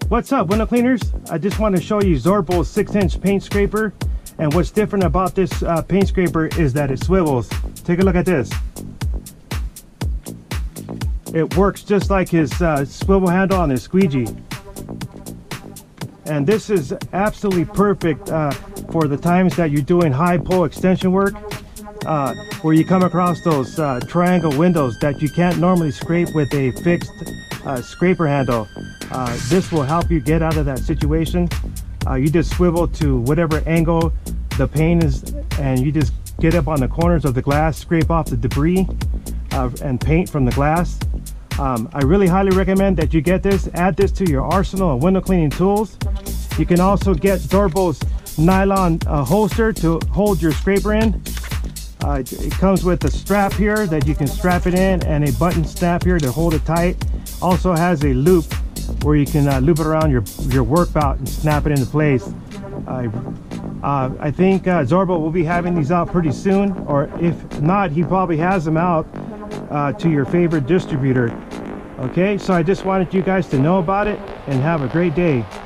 What's up, window cleaners? I just want to show you Sörbo's 6-inch paint scraper. And what's different about this paint scraper is that it swivels. Take a look at this. It works just like his swivel handle on his squeegee. And this is absolutely perfect for the times that you're doing high pole extension work, where you come across those triangle windows that you can't normally scrape with a fixed scraper handle. This will help you get out of that situation. You just swivel to whatever angle the paint is, and you just get up on the corners of the glass, scrape off the debris and paint from the glass. I really highly recommend that you get this. Add this to your arsenal of window cleaning tools. You can also get Sörbo's nylon holster to hold your scraper in. It comes with a strap here that you can strap it in, and a button snap here to hold it tight. Also has a loop where you can loop it around your work bout and snap it into place. I think Sörbo will be having these out pretty soon, or if not, he probably has them out to your favorite distributor. Okay, so I just wanted you guys to know about it, and have a great day.